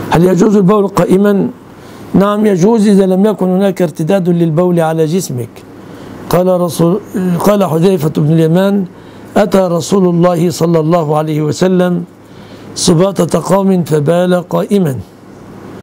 هل يجوز البول قائما؟ نعم يجوز إذا لم يكن هناك ارتداد للبول على جسمك. قال حذيفة بن اليمان: أتى رسول الله صلى الله عليه وسلم سباطة قوم فبال قائما.